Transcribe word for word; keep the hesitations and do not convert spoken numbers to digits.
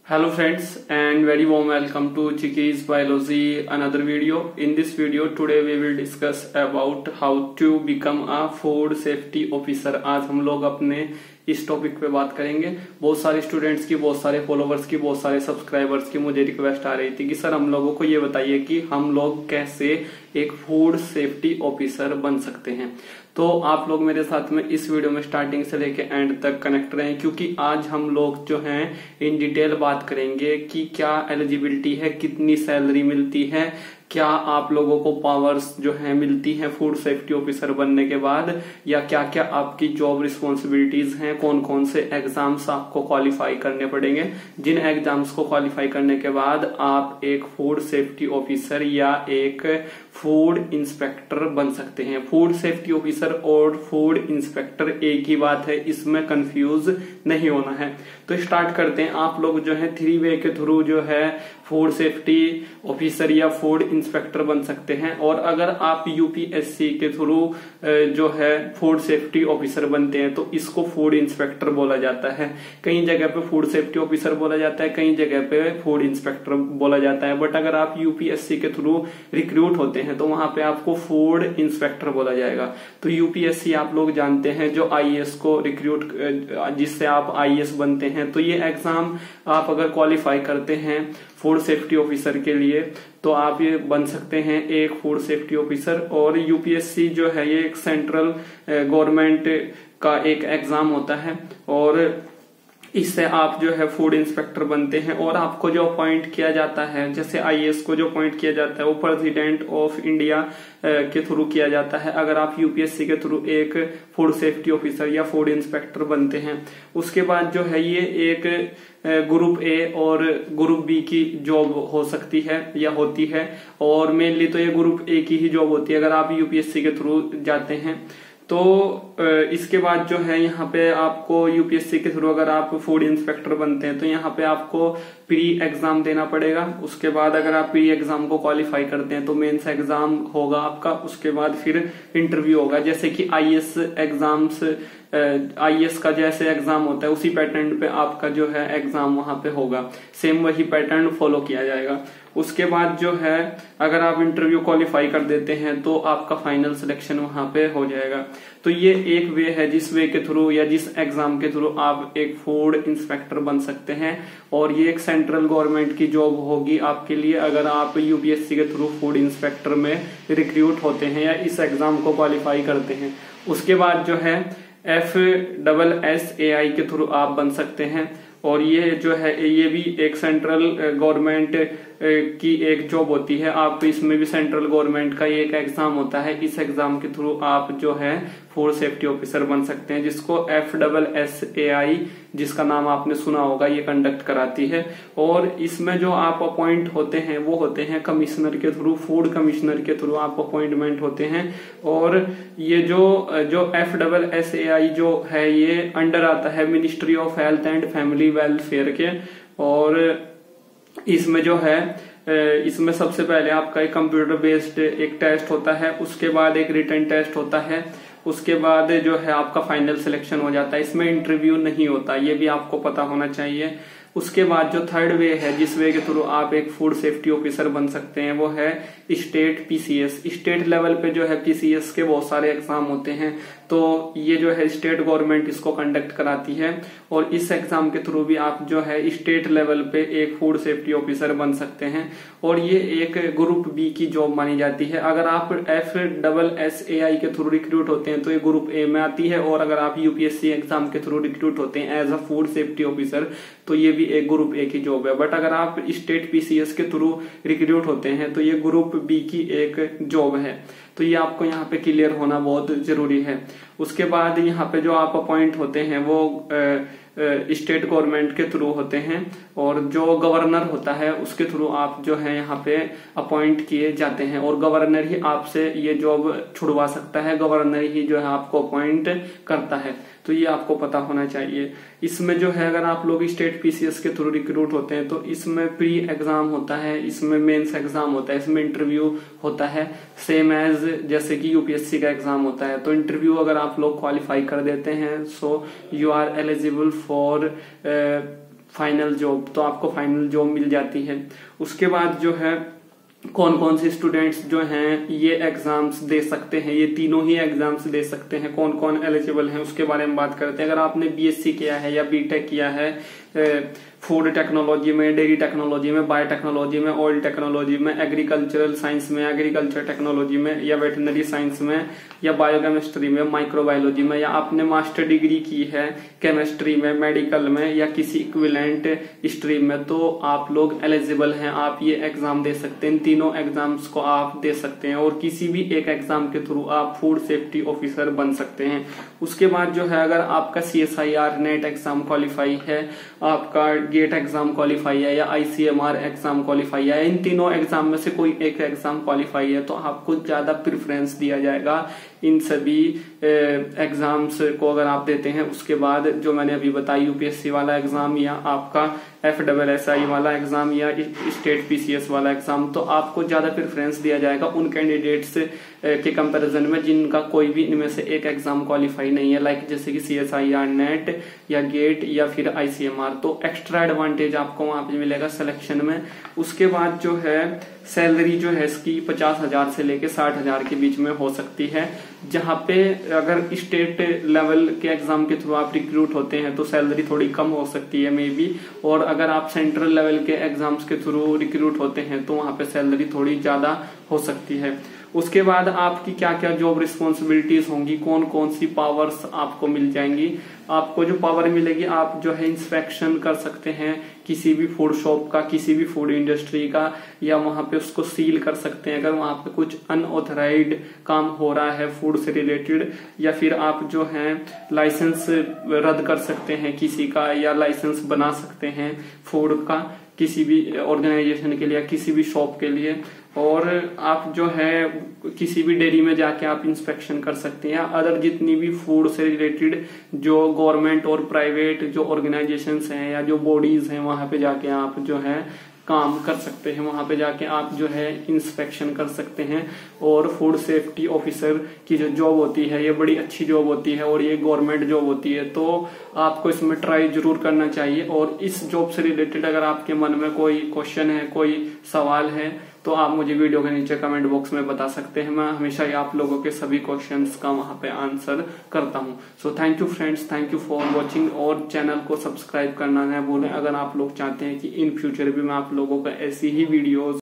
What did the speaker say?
Hello friends and very warm welcome to Chiki Biology another video. In this video today we will discuss about how to become a food safety officer. आज हम लोग अपने इस topic पे बात करेंगे। बहुत सारे स्टूडेंट्स की, बहुत सारे फॉलोवर्स की, बहुत सारे सब्सक्राइबर्स की मुझे रिक्वेस्ट आ रही थी कि सर हम लोगों को ये बताइए कि हम लोग कैसे एक फूड सेफ्टी ऑफिसर बन सकते हैं। तो आप लोग मेरे साथ में इस वीडियो में स्टार्टिंग से लेके एंड तक कनेक्ट रहें, क्योंकि आज हम लोग जो हैं इन डिटेल बात करेंगे कि क्या एलिजिबिलिटी है, कितनी सैलरी मिलती है, क्या आप लोगों को पावर्स जो है मिलती हैं फूड सेफ्टी ऑफिसर बनने के बाद, या क्या क्या आपकी जॉब रिस्पॉन्सिबिलिटीज हैं, कौन कौन से एग्जाम्स आपको क्वालिफाई करने पड़ेंगे, जिन एग्जाम्स को क्वालिफाई करने के बाद आप एक फूड सेफ्टी ऑफिसर या एक फूड इंस्पेक्टर बन सकते हैं। फूड सेफ्टी ऑफिसर और फूड इंस्पेक्टर एक ही बात है, इसमें कंफ्यूज नहीं होना है। तो स्टार्ट करते हैं। आप लोग जो है थ्री वे के थ्रू जो है फूड सेफ्टी ऑफिसर या फूड इंस्पेक्टर बन सकते हैं। और अगर आप यूपीएससी के थ्रू जो है फूड सेफ्टी ऑफिसर बनते हैं तो इसको फूड इंस्पेक्टर बोला जाता है। कई जगह पे फूड सेफ्टी ऑफिसर बोला जाता है, कई जगह पे फूड इंस्पेक्टर बोला जाता है। बट अगर आप यूपीएससी के थ्रू रिक्रूट होते हैं तो वहां पे आपको फूड इंस्पेक्टर बोला जाएगा। तो यूपीएससी आप लोग जानते हैं जो आईएएस को रिक्रूट, जिससे आप आईएएस बनते हैं। तो ये एग्जाम आप अगर क्वालिफाई करते हैं फूड सेफ्टी ऑफिसर के लिए तो आप ये बन सकते हैं एक फूड सेफ्टी ऑफिसर। और यूपीएससी जो है ये एक सेंट्रल गवर्नमेंट का एक एग्जाम होता है और इससे आप जो है फूड इंस्पेक्टर बनते हैं। और आपको जो अपॉइंट किया जाता है, जैसे आईएएस को जो अपॉइंट किया जाता है वो प्रेसिडेंट ऑफ इंडिया के थ्रू किया जाता है। अगर आप यूपीएससी के थ्रू एक फूड सेफ्टी ऑफिसर या फूड इंस्पेक्टर बनते हैं, उसके बाद जो है ये एक ग्रुप ए और ग्रुप बी की जॉब हो सकती है या होती है। और मेनली तो ये ग्रुप ए की ही जॉब होती है अगर आप यूपीएससी के थ्रू जाते हैं। तो इसके बाद जो है यहाँ पे आपको यूपीएससी के थ्रू अगर आप फूड इंस्पेक्टर बनते हैं तो यहाँ पे आपको प्री एग्जाम देना पड़ेगा। उसके बाद अगर आप प्री एग्जाम को क्वालिफाई करते हैं तो मेंस एग्जाम होगा आपका, उसके बाद फिर इंटरव्यू होगा। जैसे कि आईएएस एग्जाम्स, आईएएस का जैसे एग्जाम होता है उसी पैटर्न पे आपका जो है एग्जाम वहां पे होगा, सेम वही पैटर्न फॉलो किया जाएगा। उसके बाद जो है अगर आप इंटरव्यू क्वालिफाई कर देते हैं तो आपका फाइनल सिलेक्शन वहां पे हो जाएगा। तो ये एक वे है जिस वे के थ्रू या जिस एग्जाम के थ्रू आप एक फूड इंस्पेक्टर बन सकते हैं। और ये एक सेंट्रल गवर्नमेंट की जॉब होगी आपके लिए अगर आप यूपीएससी के थ्रू फूड इंस्पेक्टर में रिक्रूट होते हैं या इस एग्जाम को क्वालिफाई करते हैं। उसके बाद जो है F double S A I के थ्रू आप बन सकते हैं। और ये जो है ये भी एक सेंट्रल गवर्नमेंट की एक जॉब होती है। आप इसमें भी सेंट्रल गवर्नमेंट का एक एग्जाम होता है, इस एग्जाम के थ्रू आप जो है फूड सेफ्टी ऑफिसर बन सकते हैं, जिसको F double S A I, जिसका नाम आपने सुना होगा, ये कंडक्ट कराती है। और इसमें जो आप अपॉइंट होते हैं वो होते हैं कमिश्नर के थ्रू, फूड कमिश्नर के थ्रू आप अपॉइंटमेंट होते हैं। और ये जो जो F double S A I जो है ये अंडर आता है ministry of health and family welfare के। और इसमें जो है इसमें सबसे पहले आपका एक कंप्यूटर बेस्ड एक टेस्ट होता है, उसके बाद एक रिटन टेस्ट होता है, उसके बाद जो है आपका फाइनल सिलेक्शन हो जाता है। इसमें इंटरव्यू नहीं होता, ये भी आपको पता होना चाहिए। उसके बाद जो थर्ड वे है जिस वे के थ्रू आप एक फूड सेफ्टी ऑफिसर बन सकते हैं वो है स्टेट पीसीएस। स्टेट लेवल पे जो है पीसीएस के बहुत सारे एग्जाम होते हैं, तो ये जो है स्टेट गवर्नमेंट इसको कंडक्ट कराती है। और इस एग्जाम के थ्रू भी आप जो है स्टेट लेवल पे एक फूड सेफ्टी ऑफिसर बन सकते हैं। और ये एक ग्रुप बी की जॉब मानी जाती है। अगर आप F double S A I के थ्रू रिक्रूट होते हैं तो ये ग्रुप ए में आती है। और अगर आप यूपीएससी एग्जाम के थ्रू रिक्रूट होते हैं as a food safety officer तो ये भी एक ग्रुप ए की जॉब है। बट अगर आप स्टेट पीसीएस के थ्रू रिक्रूट होते हैं तो ये ग्रुप बी की एक जॉब है। तो ये आपको यहाँ पे क्लियर होना बहुत जरूरी है। उसके बाद यहाँ पे जो आप अपॉइंट होते हैं वो स्टेट गवर्नमेंट के थ्रू होते हैं। और जो गवर्नर होता है उसके थ्रू आप जो है यहाँ पे अपॉइंट किए जाते हैं। और गवर्नर ही आपसे ये जॉब छुड़वा सकता है, गवर्नर ही जो है आपको अपॉइंट करता है। तो ये आपको पता होना चाहिए। इसमें जो है अगर आप लोग स्टेट पीसीएस के थ्रू रिक्रूट होते हैं तो इसमें प्री एग्जाम होता है, इसमें मेंस एग्जाम होता है, इसमें इंटरव्यू होता है, सेम एज जैसे कि यूपीएससी का एग्जाम होता है। तो इंटरव्यू अगर आप लोग क्वालिफाई कर देते हैं so you are eligible for final job, तो आपको फाइनल जॉब मिल जाती है। उसके बाद जो है कौन कौन से स्टूडेंट्स जो हैं ये एग्जाम्स दे सकते हैं, ये तीनों ही एग्जाम्स दे सकते हैं, कौन कौन एलिजिबल हैं उसके बारे में बात करते हैं। अगर आपने बीएससी किया है या बीटेक किया है फूड टेक्नोलॉजी में, डेयरी टेक्नोलॉजी में, बायोटेक्नोलॉजी में, ऑयल टेक्नोलॉजी में, एग्रीकल्चरल साइंस में, एग्रीकल्चर टेक्नोलॉजी में, या वेटनरी साइंस में, या बायोकेमिस्ट्री में, माइक्रोबायोलॉजी में, या आपने मास्टर डिग्री की है केमिस्ट्री में, मेडिकल में, या किसी इक्विवेलेंट स्ट्रीम में, तो आप लोग एलिजिबल हैं, आप ये एग्जाम दे सकते हैं। इन तीनों एग्जाम्स को आप दे सकते हैं और किसी भी एक एग्जाम के थ्रू आप फूड सेफ्टी ऑफिसर बन सकते हैं। उसके बाद जो है अगर आपका C S I R NET exam qualify है, आपका गेट एग्जाम क्वालिफाई है, या आईसीएमआर एग्जाम क्वालिफाई है, इन तीनों एग्जाम में से कोई एक एग्जाम क्वालिफाई है, तो आपको ज्यादा प्रेफरेंस दिया जाएगा इन सभी एग्जाम्स को अगर आप देते हैं। उसके बाद जो मैंने अभी बताया यूपीएससी वाला एग्जाम या आपका एफ डबल एस आई वाला एग्जाम या स्टेट पीसीएस वाला एग्जाम, तो आपको ज्यादा प्रेफरेंस दिया जाएगा उन कैंडिडेट्स के कंपैरिजन में जिनका कोई भी इनमें से एक एग्जाम क्वालिफाई नहीं है, लाइक जैसे कि C S I R NET या गेट या फिर आईसीएमआर, तो एक्स्ट्रा एडवांटेज आपको वहां पे मिलेगा सिलेक्शन में। उसके बाद जो है सैलरी जो है इसकी पचास हजार से लेके साठ हजार के बीच में हो सकती है, जहां पे अगर स्टेट लेवल के एग्जाम के थ्रू आप रिक्रूट होते हैं तो सैलरी थोड़ी कम हो सकती है मे बी, और अगर आप सेंट्रल लेवल के एग्जाम्स के थ्रू रिक्रूट होते हैं तो वहां पे सैलरी थोड़ी ज्यादा हो सकती है। उसके बाद आपकी क्या क्या जॉब रिस्पॉन्सिबिलिटीज होंगी, कौन कौन सी पावर्स आपको मिल जाएंगी। आपको जो पावर मिलेगी, आप जो है इंस्पेक्शन कर सकते हैं किसी भी फूड शॉप का, किसी भी फूड इंडस्ट्री का, या वहां पे उसको सील कर सकते हैं अगर वहां पे कुछ अनऑथराइज्ड काम हो रहा है फूड से रिलेटेड, या फिर आप जो है लाइसेंस रद्द कर सकते हैं किसी का, या लाइसेंस बना सकते हैं फूड का किसी भी ऑर्गेनाइजेशन के लिए, किसी भी शॉप के लिए, और आप जो है किसी भी डेयरी में जाके आप इंस्पेक्शन कर सकते हैं। अदर जितनी भी फूड से रिलेटेड जो गवर्नमेंट और प्राइवेट जो ऑर्गेनाइजेशंस हैं या जो बॉडीज हैं वहां पे जाके आप जो है काम कर सकते हैं, वहां पे जाके आप जो है इंस्पेक्शन कर सकते हैं। और फूड सेफ्टी ऑफिसर की जो जॉब होती है ये बड़ी अच्छी जॉब होती है और ये गवर्नमेंट जॉब होती है, तो आपको इसमें ट्राई जरूर करना चाहिए। और इस जॉब से रिलेटेड अगर आपके मन में कोई क्वेश्चन है, कोई सवाल है, तो आप मुझे वीडियो के नीचे कमेंट बॉक्स में बता सकते हैं। मैं हमेशा ही आप लोगों के सभी क्वेश्चंस का वहां पे आंसर करता हूं। So thank you friends, thank you for watching, और चैनल को सब्सक्राइब करना न भूलें अगर आप लोग चाहते हैं कि इन फ्यूचर भी मैं आप लोगों का ऐसी ही वीडियोस